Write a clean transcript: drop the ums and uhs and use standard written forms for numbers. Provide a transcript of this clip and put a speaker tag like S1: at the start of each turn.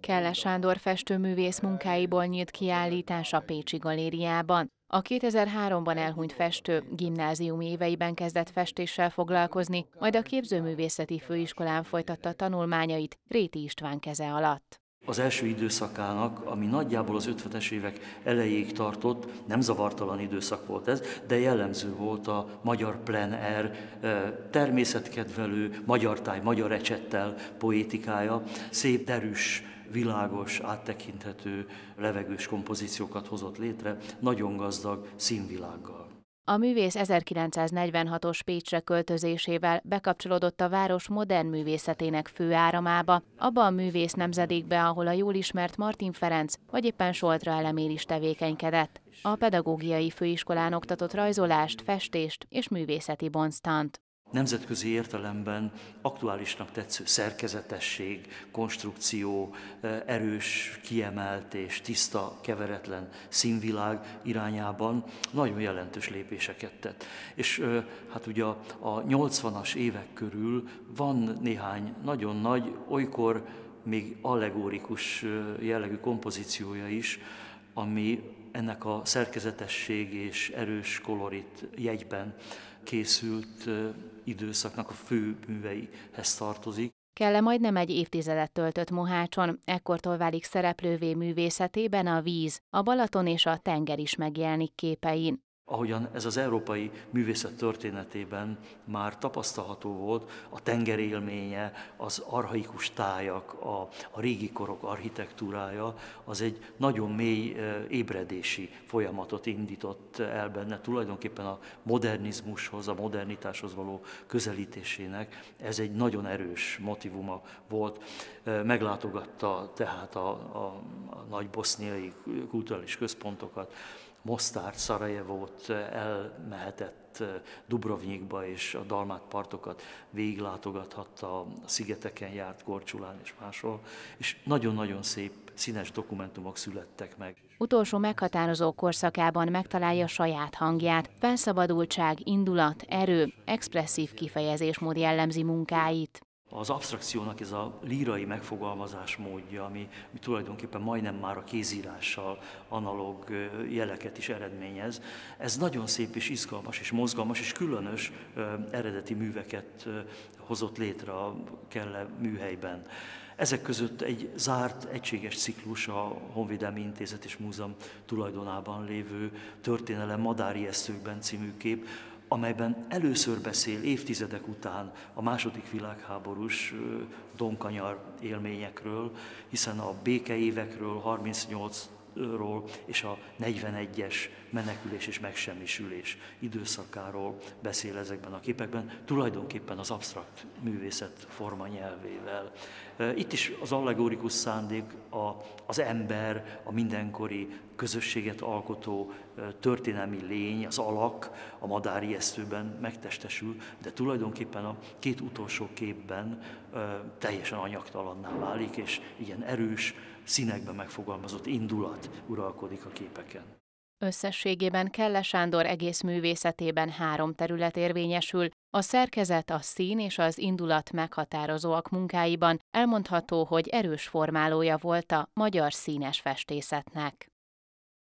S1: Kelle Sándor festőművész munkáiból nyílt kiállítás a Pécsi Galériában. A 2003-ban elhunyt festő gimnáziumi éveiben kezdett festéssel foglalkozni, majd a Képzőművészeti Főiskolán folytatta tanulmányait Réti István keze alatt.
S2: Az első időszakának, ami nagyjából az 50-es évek elejéig tartott, nem zavartalan időszak volt ez, de jellemző volt a magyar plein air, természetkedvelő, magyar táj, magyar ecsettel poétikája, szép, derűs, világos, áttekinthető, levegős kompozíciókat hozott létre, nagyon gazdag színvilággal.
S1: A művész 1946-os Pécsre költözésével bekapcsolódott a város modern művészetének főáramába, abba a művész nemzedékbe, ahol a jól ismert Martin Ferenc vagy éppen Soltra Elemér is tevékenykedett. A pedagógiai főiskolán oktatott rajzolást, festést és művészeti bonztant.
S2: Nemzetközi értelemben aktuálisnak tetsző szerkezetesség, konstrukció, erős, kiemelt és tiszta, keveretlen színvilág irányában nagyon jelentős lépéseket tett. És hát ugye a 80-as évek körül van néhány nagyon nagy, olykor még allegorikus jellegű kompozíciója is, ami ennek a szerkezetesség és erős kolorit jegyben készült időszaknak a fő műveihez tartozik.
S1: Kelle majdnem egy évtizedet töltött Mohácson, ekkortól válik szereplővé művészetében a víz, a Balaton és a tenger is megjelenik képein.
S2: Ahogyan ez az európai művészet történetében már tapasztalható volt, a tenger élménye, az archaikus tájak, a régi korok architektúrája, az egy nagyon mély ébredési folyamatot indított el benne. Tulajdonképpen a modernizmushoz, a modernitáshoz való közelítésének ez egy nagyon erős motivuma volt. Meglátogatta tehát a nagy boszniai kulturális központokat, Mostárt, Szarajevót, elmehetett Dubrovnikba és a Dalmát partokat végiglátogathatta, a szigeteken járt, Korčulán és máshol, és nagyon-nagyon szép, színes dokumentumok születtek meg.
S1: Utolsó meghatározó korszakában megtalálja saját hangját, felszabadultság, indulat, erő, expresszív kifejezésmód jellemzi munkáit.
S2: Az absztrakciónak ez a lírai megfogalmazás módja, ami tulajdonképpen majdnem már a kézírással analóg jeleket is eredményez, ez nagyon szép és izgalmas és mozgalmas és különös eredeti műveket hozott létre a Kelle műhelyben. Ezek között egy zárt, egységes ciklus a Honvédelmi Intézet és Múzeum tulajdonában lévő Történelem madárijesztőkben című kép, amelyben először beszél évtizedek után a második világháborús Donkanyar élményekről, hiszen a békeévekről, 38-ról és a 41-es menekülés és megsemmisülés időszakáról beszél ezekben a képekben, tulajdonképpen az absztrakt művészet forma nyelvével. Itt is az allegorikus szándék az ember, a mindenkori közösséget alkotó történelmi lény, az alak, a madárijesztőben megtestesül, de tulajdonképpen a két utolsó képben teljesen anyagtalanná válik, és ilyen erős, színekben megfogalmazott indulat uralkodik a képeken.
S1: Összességében Kelle Sándor egész művészetében 3 terület érvényesül, a szerkezet, a szín és az indulat meghatározóak munkáiban elmondható, hogy erős formálója volt a magyar színes festészetnek.